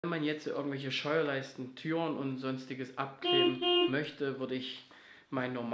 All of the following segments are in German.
Wenn man jetzt irgendwelche Scheuerleisten, Türen und sonstiges abkleben möchte, würde ich mein normal.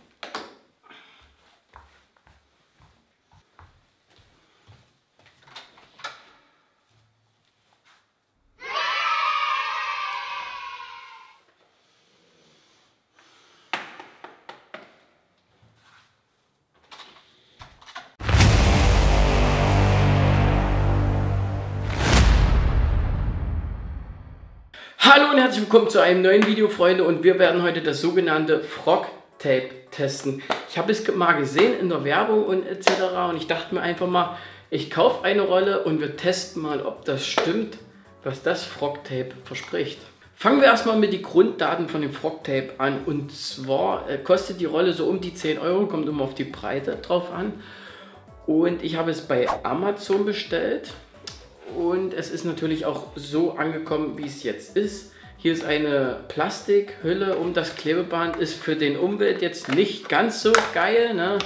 Hallo und herzlich willkommen zu einem neuen Video, Freunde, und wir werden heute das sogenannte Frog Tape testen. Ich habe es mal gesehen in der Werbung und etc. und ich dachte mir einfach mal, ich kaufe eine Rolle und wir testen mal, ob das stimmt, was das Frog Tape verspricht. Fangen wir erstmal mit den Grunddaten von dem Frog Tape an, und zwar kostet die Rolle so um die 10 Euro, kommt immer auf die Breite drauf an, und ich habe es bei Amazon bestellt. Und es ist natürlich auch so angekommen, wie es jetzt ist. Hier ist eine Plastikhülle um das Klebeband. Ist für den Umwelt jetzt nicht ganz so geil, ne?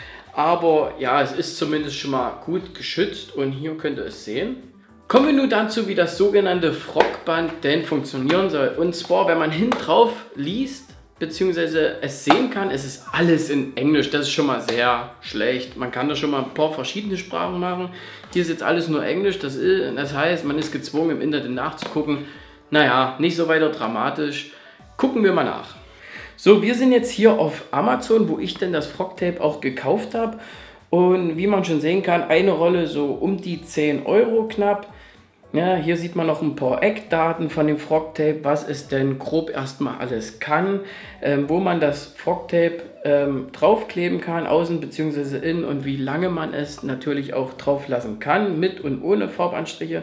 Aber ja, es ist zumindest schon mal gut geschützt. Und hier könnt ihr es sehen. Kommen wir nun dazu, wie das sogenannte Frogband denn funktionieren soll. Und zwar, wenn man hinten drauf liest, beziehungsweise es sehen kann, es ist alles in Englisch. Das ist schon mal sehr schlecht. Man kann da schon mal ein paar verschiedene Sprachen machen. Hier ist jetzt alles nur Englisch. Das heißt, man ist gezwungen, im Internet nachzugucken. Naja, nicht so weiter dramatisch. Gucken wir mal nach. So, wir sind jetzt hier auf Amazon, wo ich denn das Frog Tape auch gekauft habe. Und wie man schon sehen kann, eine Rolle so um die 10 Euro knapp. Ja, hier sieht man noch ein paar Eckdaten von dem Frog Tape, was es denn grob erstmal alles kann, wo man das Frog Tape draufkleben kann, außen bzw. innen, und wie lange man es natürlich auch drauf lassen kann, mit und ohne Farbanstriche.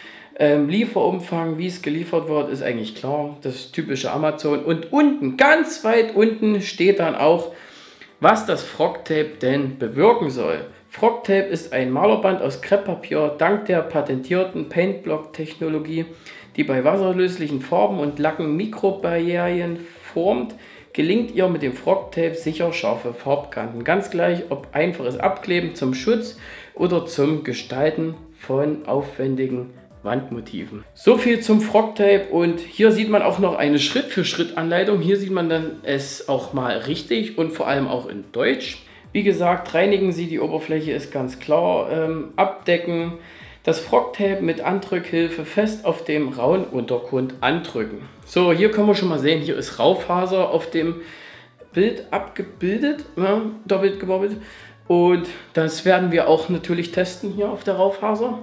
Lieferumfang, wie es geliefert wird, ist eigentlich klar, das typische Amazon. Und unten, ganz weit unten, steht dann auch, was das Frog Tape denn bewirken soll. Frog Tape ist ein Malerband aus Krepppapier dank der patentierten Paintblock-Technologie, die bei wasserlöslichen Farben und Lacken Mikrobarrieren formt. Gelingt ihr mit dem Frog Tape sicher scharfe Farbkanten. Ganz gleich, ob einfaches Abkleben zum Schutz oder zum Gestalten von aufwendigen Wandmotiven. So viel zum Frog Tape, und hier sieht man auch noch eine Schritt-für-Schritt-Anleitung. Hier sieht man dann es auch mal richtig und vor allem auch in Deutsch. Wie gesagt, reinigen Sie die Oberfläche, ist ganz klar. Abdecken, das Frog Tape mit Andrückhilfe fest auf dem rauen Untergrund andrücken. So, hier können wir schon mal sehen, hier ist Raufaser auf dem Bild abgebildet, ja, doppelt gebobbelt. Und das werden wir auch natürlich testen hier auf der Raufaser.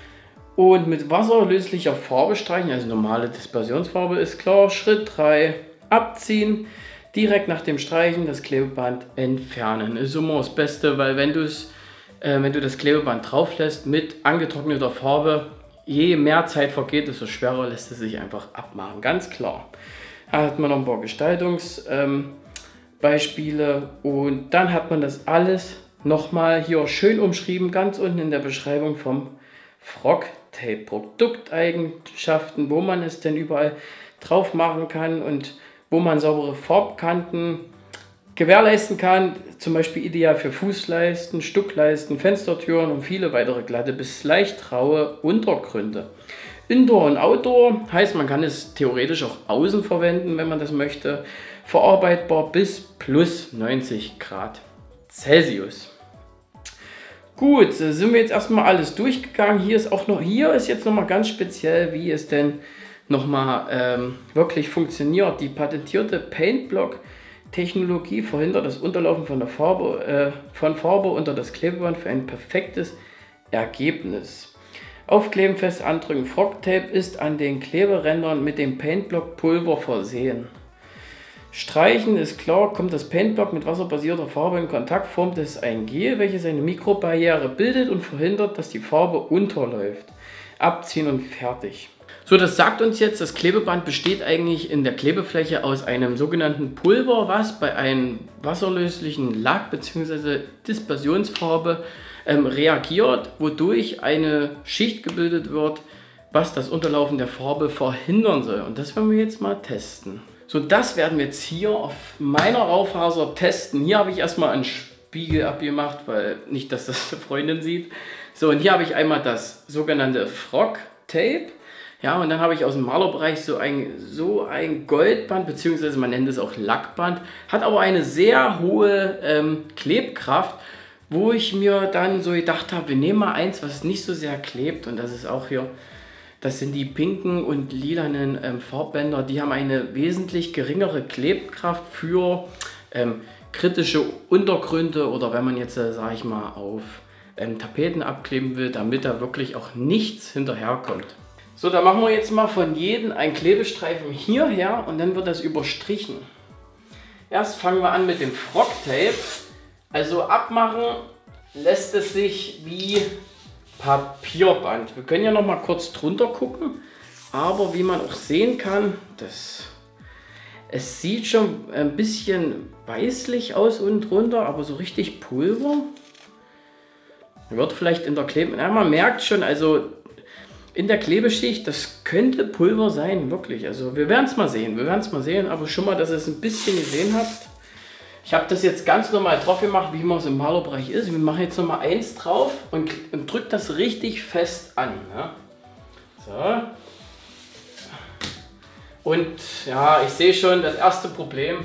Und mit wasserlöslicher Farbe streichen, also normale Dispersionsfarbe ist klar. Schritt 3, abziehen. Direkt nach dem Streichen das Klebeband entfernen. Ist immer das Beste, weil wenn du das Klebeband drauf lässt mit angetrockneter Farbe, je mehr Zeit vergeht, desto schwerer lässt es sich einfach abmachen. Ganz klar. Da hat man noch ein paar Gestaltungsbeispiele, und dann hat man das alles nochmal hier schön umschrieben, ganz unten in der Beschreibung vom Frog Tape. Produkteigenschaften, wo man es denn überall drauf machen kann und wo man saubere Farbkanten gewährleisten kann, zum Beispiel ideal für Fußleisten, Stuckleisten, Fenstertüren und viele weitere glatte bis leicht raue Untergründe. Indoor und Outdoor heißt, man kann es theoretisch auch außen verwenden, wenn man das möchte. Verarbeitbar bis plus 90 Grad Celsius. Gut, sind wir jetzt erstmal alles durchgegangen. Hier ist jetzt nochmal ganz speziell, wie es denn nochmal wirklich funktioniert. Die patentierte Paintblock-Technologie verhindert das Unterlaufen von Farbe unter das Klebeband für ein perfektes Ergebnis. Aufkleben, fest andrücken. Frog Tape ist an den Kleberändern mit dem Paintblock-Pulver versehen. Streichen ist klar, kommt das Paintblock mit wasserbasierter Farbe in Kontakt, formt es ein Gel, welches eine Mikrobarriere bildet und verhindert, dass die Farbe unterläuft. Abziehen und fertig. So, das sagt uns jetzt, das Klebeband besteht eigentlich in der Klebefläche aus einem sogenannten Pulver, was bei einem wasserlöslichen Lack bzw. Dispersionsfarbe reagiert, wodurch eine Schicht gebildet wird, was das Unterlaufen der Farbe verhindern soll. Und das werden wir jetzt mal testen. So, das werden wir jetzt hier auf meiner Raufaser testen. Hier habe ich erstmal einen Spiegel abgemacht, weil nicht, dass das eine Freundin sieht. So, und hier habe ich einmal das sogenannte Frog Tape. Ja, und dann habe ich aus dem Malerbereich so ein Goldband, beziehungsweise man nennt es auch Lackband, hat aber eine sehr hohe Klebkraft, wo ich mir dann so gedacht habe, wir nehmen mal eins, was nicht so sehr klebt, und das ist auch hier, das sind die pinken und lilanen Farbbänder, die haben eine wesentlich geringere Klebkraft für kritische Untergründe oder wenn man jetzt, sage ich mal, auf Tapeten abkleben will, damit da wirklich auch nichts hinterherkommt. So, dann machen wir jetzt mal von jedem einen Klebestreifen hierher und dann wird das überstrichen. Erst fangen wir an mit dem Frog Tape. Also abmachen lässt es sich wie Papierband. Wir können ja noch mal kurz drunter gucken, aber wie man auch sehen kann, es sieht schon ein bisschen weißlich aus unten drunter, aber so richtig Pulver wird vielleicht in der Klebe. Ja, man merkt schon, also in der Klebeschicht, das könnte Pulver sein, wirklich. Also wir werden es mal sehen, aber schon mal, dass ihr es ein bisschen gesehen habt. Ich habe das jetzt ganz normal drauf gemacht, wie man es im Malerbereich ist. Wir machen jetzt noch mal eins drauf und drückt das richtig fest an. Ja? So. Und ja, ich sehe schon, das erste Problem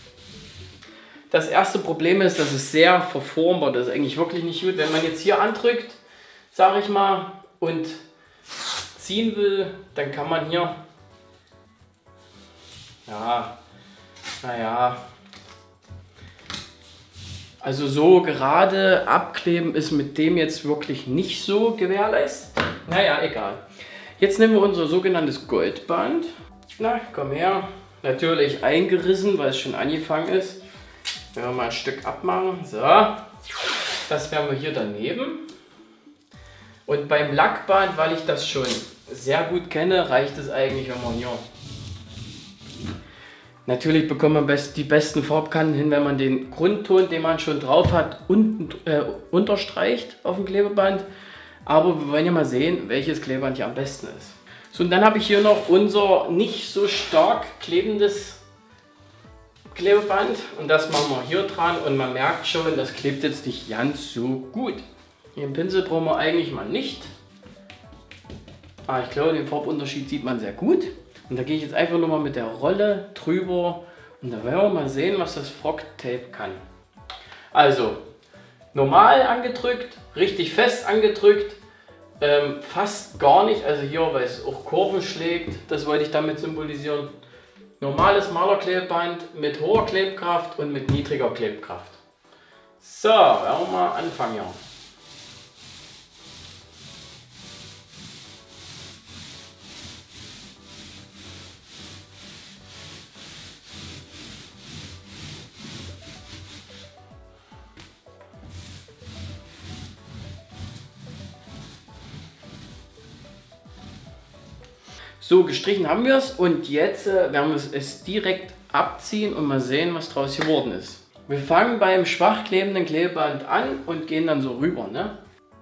ist, dass es sehr verformbar ist. Das ist eigentlich wirklich nicht gut. Wenn man jetzt hier andrückt, sage ich mal, und ziehen will, dann kann man hier, ja, naja, also so gerade abkleben ist mit dem jetzt wirklich nicht so gewährleistet. Naja, egal. Jetzt nehmen wir unser sogenanntes Goldband. Na, komm her. Natürlich eingerissen, weil es schon angefangen ist. Wenn wir mal ein Stück abmachen. So, das werden wir hier daneben. Und beim Lackband, weil ich das schon sehr gut kenne, reicht es eigentlich, wenn man hier... Natürlich bekommt man die besten Farbkanten hin, wenn man den Grundton, den man schon drauf hat, unten unterstreicht auf dem Klebeband. Aber wir wollen ja mal sehen, welches Klebeband hier am besten ist. So, und dann habe ich hier noch unser nicht so stark klebendes Klebeband. Und das machen wir hier dran. Und man merkt schon, das klebt jetzt nicht ganz so gut. Hier im Pinsel brauchen wir eigentlich mal nicht. Aber ich glaube, den Farbunterschied sieht man sehr gut. Und da gehe ich jetzt einfach nur mal mit der Rolle drüber. Und da werden wir mal sehen, was das Frog Tape kann. Also, normal angedrückt, richtig fest angedrückt. Fast gar nicht, also hier, weil es auch Kurven schlägt, das wollte ich damit symbolisieren. Normales Malerklebeband mit hoher Klebkraft und mit niedriger Klebkraft. So, werden wir mal anfangen hier. So, gestrichen haben wir es und jetzt werden wir es direkt abziehen und mal sehen, was draus geworden ist. Wir fangen beim schwach klebenden Klebeband an und gehen dann so rüber, ne?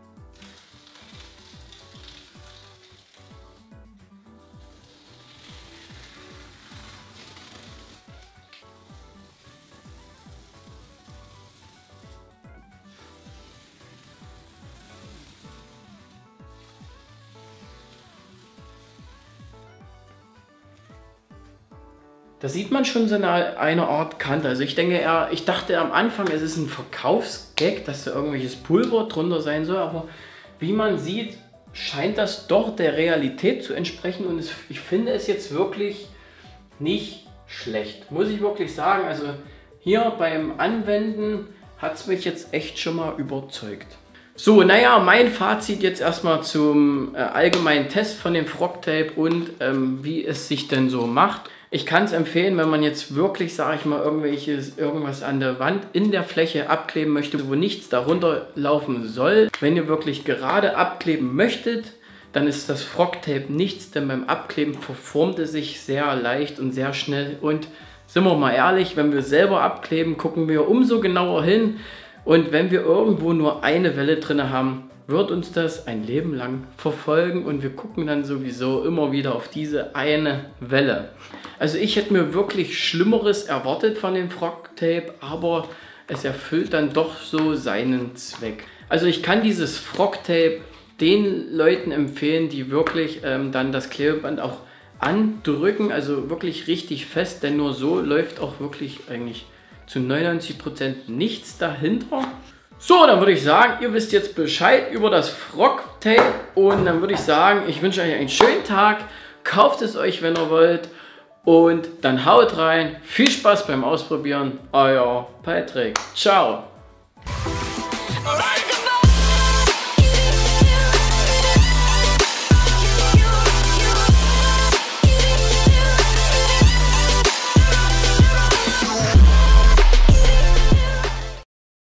Da sieht man schon so eine Art Kante. Also ich dachte am Anfang, es ist ein Verkaufsgag, dass da irgendwelches Pulver drunter sein soll, aber wie man sieht, scheint das doch der Realität zu entsprechen und ich finde es jetzt wirklich nicht schlecht, muss ich wirklich sagen. Also hier beim Anwenden hat es mich jetzt echt schon mal überzeugt. So, naja, mein Fazit jetzt erstmal zum allgemeinen Test von dem Frog Tape und wie es sich denn so macht. Ich kann es empfehlen, wenn man jetzt wirklich, sage ich mal, irgendwas an der Wand in der Fläche abkleben möchte, wo nichts darunter laufen soll. Wenn ihr wirklich gerade abkleben möchtet, dann ist das Frog Tape nichts, denn beim Abkleben verformt es sich sehr leicht und sehr schnell. Und sind wir mal ehrlich, wenn wir selber abkleben, gucken wir umso genauer hin. Und wenn wir irgendwo nur eine Welle drin haben, wird uns das ein Leben lang verfolgen und wir gucken dann sowieso immer wieder auf diese eine Welle. Also ich hätte mir wirklich Schlimmeres erwartet von dem Frog Tape, aber es erfüllt dann doch so seinen Zweck. Also ich kann dieses Frog Tape den Leuten empfehlen, die wirklich dann das Klebeband auch andrücken, also wirklich richtig fest, denn nur so läuft auch wirklich eigentlich zu 99% nichts dahinter. So, dann würde ich sagen, ihr wisst jetzt Bescheid über das Frog-Tape und dann würde ich sagen, ich wünsche euch einen schönen Tag, kauft es euch, wenn ihr wollt und dann haut rein, viel Spaß beim Ausprobieren, euer Patrick, ciao!